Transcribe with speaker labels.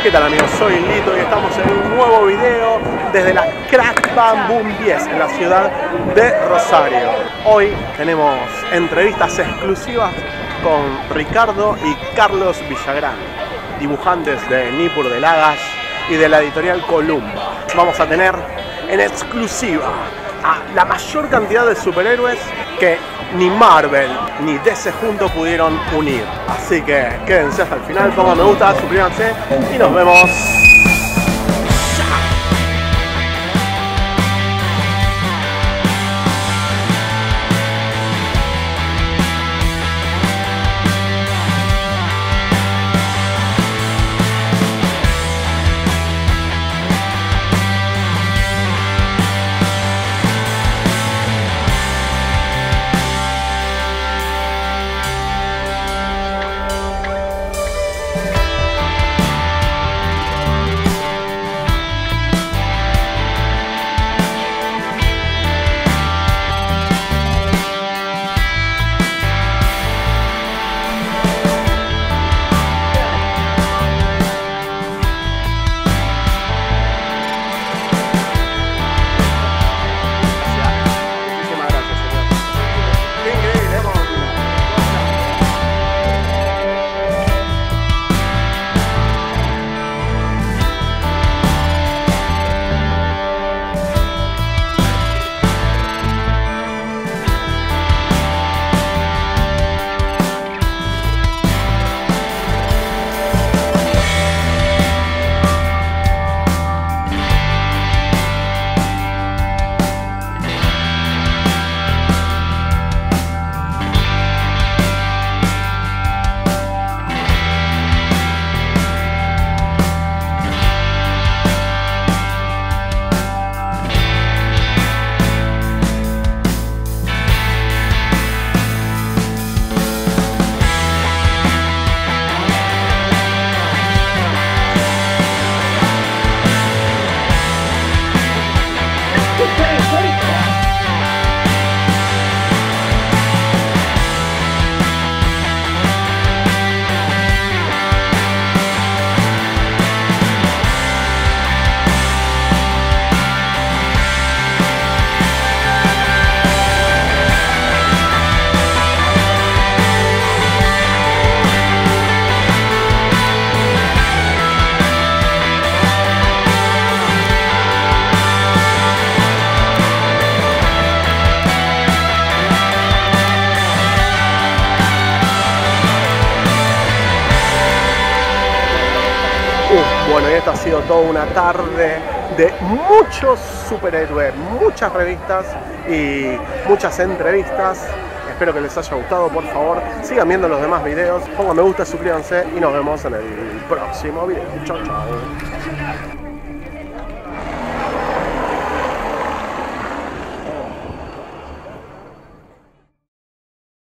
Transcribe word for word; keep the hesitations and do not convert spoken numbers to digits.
Speaker 1: ¿Qué tal amigos? Soy Lito y estamos en un nuevo video desde la Crack Bam Boom diez en la ciudad de Rosario. Hoy tenemos entrevistas exclusivas con Ricardo y Carlos Villagrán, dibujantes de Nippur de Lagash y de la editorial Columba. Vamos a tener en exclusiva a la mayor cantidad de superhéroes que ni Marvel ni D C juntos pudieron unir. Así que quédense hasta el final, pongan me gusta, suscríbanse y nos vemos. Bueno, y esta ha sido toda una tarde de muchos superhéroes, muchas revistas y muchas entrevistas. Espero que les haya gustado, por favor, sigan viendo los demás videos, pongan me gusta, suscríbanse y nos vemos en el próximo video. Chau, chau.